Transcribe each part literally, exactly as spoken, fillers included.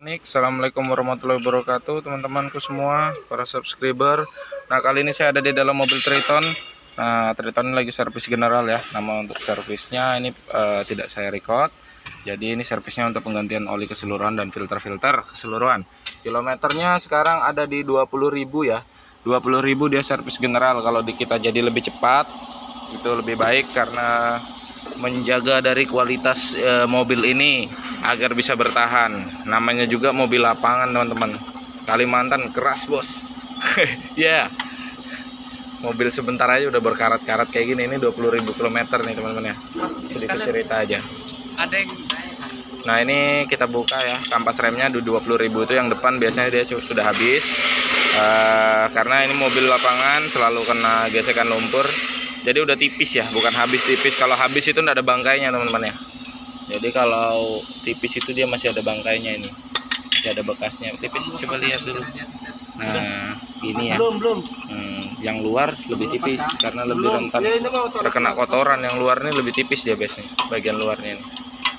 Nik, Assalamualaikum warahmatullahi wabarakatuh teman-temanku semua, para subscriber. Nah, kali ini saya ada di dalam mobil Triton. Nah, Triton ini lagi servis general ya. Nama untuk servisnya ini uh, tidak saya record. Jadi ini servisnya untuk penggantian oli keseluruhan dan filter-filter keseluruhan. Kilometernya sekarang ada di dua puluh ribu ya. dua puluh ribu dia servis general. Kalau di kita jadi lebih cepat itu lebih baik karena menjaga dari kualitas e, mobil ini agar bisa bertahan. Namanya juga mobil lapangan teman-teman. Kalimantan keras bos. Ya yeah. Mobil sebentar aja udah berkarat-karat kayak gini. Ini dua puluh ribu kilometer nih teman-teman ya. Sedikit cerita aja. Ada yang... Nah, ini kita buka ya. Kampas remnya dua puluh ribu itu yang depan biasanya dia sudah habis. Uh, karena ini mobil lapangan selalu kena gesekan lumpur. Jadi udah tipis ya, bukan habis tipis. Kalau habis itu enggak ada bangkainya teman-teman ya. Jadi kalau tipis itu dia masih ada bangkainya ini. Masih ada bekasnya. Tipis coba lihat dulu. Nah, ini ya. Belum, belum. Hmm, yang luar lebih tipis karena lebih rentan terkena kotoran. Yang luar ini lebih tipis dia biasanya, bagian luarnya ini.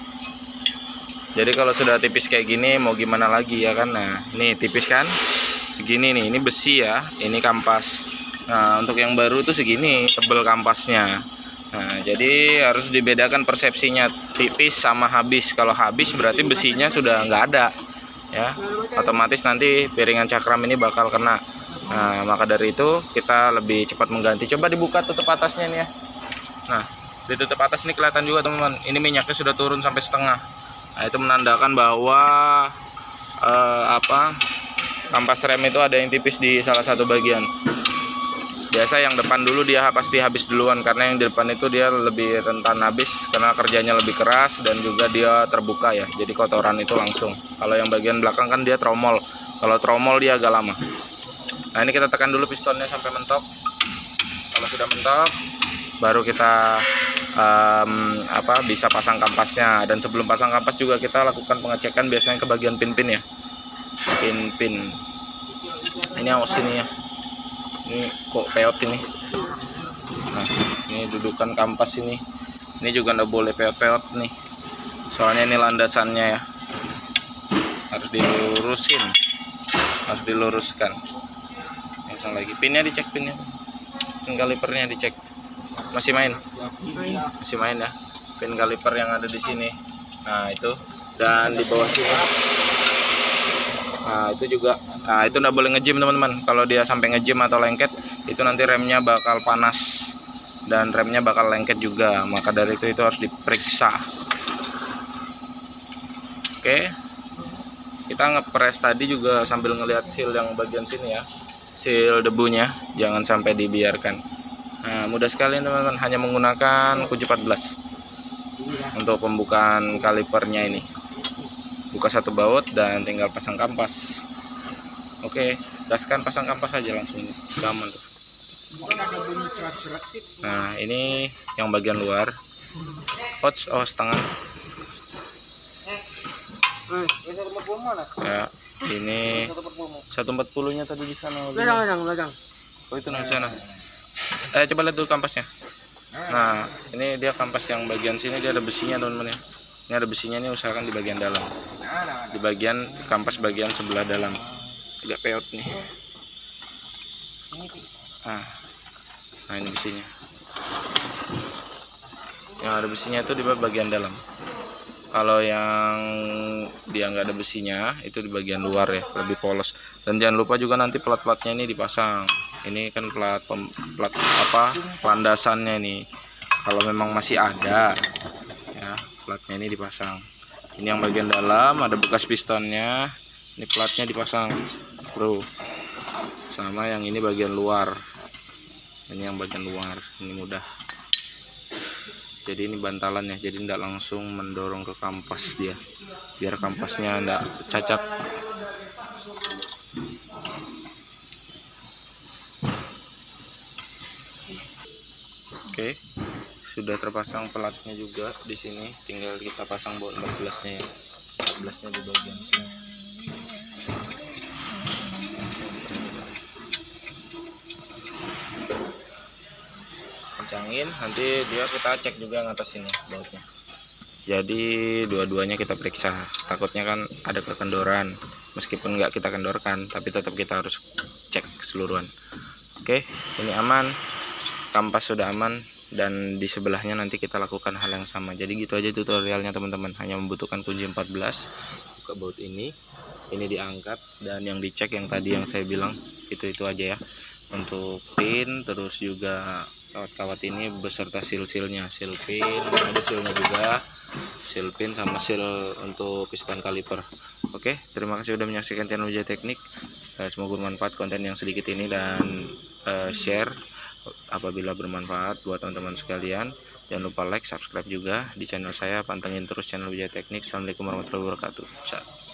Jadi kalau sudah tipis kayak gini mau gimana lagi ya kan. Nah, ini tipis kan? Segini nih, ini besi ya. Ini kampas. Nah, untuk yang baru tuh segini tebel kampasnya. Nah, jadi harus dibedakan persepsinya tipis sama habis. Kalau habis berarti besinya sudah nggak ada ya, otomatis nanti piringan cakram ini bakal kena. Nah, maka dari itu kita lebih cepat mengganti. Coba dibuka tutup atasnya nih ya. Nah, di tutup atas ini kelihatan juga teman-teman, ini minyaknya sudah turun sampai setengah. Nah, itu menandakan bahwa eh, apa kampas rem itu ada yang tipis di salah satu bagian. Biasa yang depan dulu dia pasti habis duluan, karena yang di depan itu dia lebih rentan habis karena kerjanya lebih keras dan juga dia terbuka ya, jadi kotoran itu langsung. Kalau yang bagian belakang kan dia tromol, kalau tromol dia agak lama. Nah, ini kita tekan dulu pistonnya sampai mentok. Kalau sudah mentok baru kita um, apa bisa pasang kampasnya. Dan sebelum pasang kampas juga kita lakukan pengecekan biasanya ke bagian pin-pin ya, pin-pin ini aus sini ya. Ini kok peot ini. Nah, ini dudukan kampas ini. Ini juga nggak boleh peot-peot nih. Soalnya ini landasannya ya. Harus dilurusin. Harus diluruskan. Yang lagi pinnya dicek, pinnya. Pin kalipernya dicek. Masih main? Masih main ya. Pin kaliper yang ada di sini. Nah, itu. Dan di bawah sini. Nah, itu juga. Nah, itu nggak boleh ngejim teman-teman. Kalau dia sampai ngejim atau lengket, itu nanti remnya bakal panas dan remnya bakal lengket juga. Maka dari itu itu harus diperiksa. Oke, kita ngepres tadi juga sambil ngelihat seal yang bagian sini ya, seal debunya, jangan sampai dibiarkan. Nah, mudah sekali teman-teman, hanya menggunakan kunci empat belas untuk pembukaan kalipernya ini. Buka satu baut dan tinggal pasang kampas. Oke, gaskan pasang kampas aja langsung, gampang tuh. Nah, ini yang bagian luar. Ouch, oh setengah. Ya, ini seratus empat puluh nya tadi di sana. Belakang, belakang, belakang. Oh, itu di sana. Eh, coba lihat dulu kampasnya. Nah, ini dia kampas yang bagian sini dia ada besinya teman-teman ya. Ini ada besinya nih, usahakan di bagian dalam. Di bagian kampas bagian sebelah dalam. Agak peot nih. Nah, nah ini besinya. Yang ada besinya itu di bagian dalam. Kalau yang dia nggak ada besinya itu di bagian luar ya, lebih polos. Dan jangan lupa juga nanti plat-platnya ini dipasang. Ini kan plat plat apa? Landasannya ini. Kalau memang masih ada ya, platnya ini dipasang. Ini yang bagian dalam ada bekas pistonnya. Ini platnya dipasang, bro. Sama yang ini bagian luar. Ini yang bagian luar. Ini mudah. Jadi ini bantalannya. Jadi tidak langsung mendorong ke kampas dia. Biar kampasnya tidak cacat. Oke. Sudah terpasang pelatnya juga di sini, tinggal kita pasang baut empat belas nya ya. empat belas nya di bagian sini. Kencangin, nanti dia kita cek juga yang atas sini bautnya. Jadi dua-duanya kita periksa, takutnya kan ada kekendoran. Meskipun nggak kita kendorkan, tapi tetap kita harus cek keseluruhan. Oke, ini aman, kampas sudah aman, dan di sebelahnya nanti kita lakukan hal yang sama. Jadi gitu aja tutorialnya teman-teman, hanya membutuhkan kunci empat belas, buka baut ini, ini diangkat, dan yang dicek yang tadi yang saya bilang itu-itu aja ya. Untuk pin, terus juga kawat-kawat ini beserta seal-sealnya, seal pin, ada sealnya juga, seal pin sama seal untuk piston kaliper. Oke, terima kasih sudah menyaksikan channel Wijaya Teknik. Semoga bermanfaat konten yang sedikit ini, dan uh, share apabila bermanfaat buat teman-teman sekalian. Jangan lupa like, subscribe juga di channel saya, pantengin terus channel Wijaya Teknik. Assalamualaikum warahmatullahi wabarakatuh.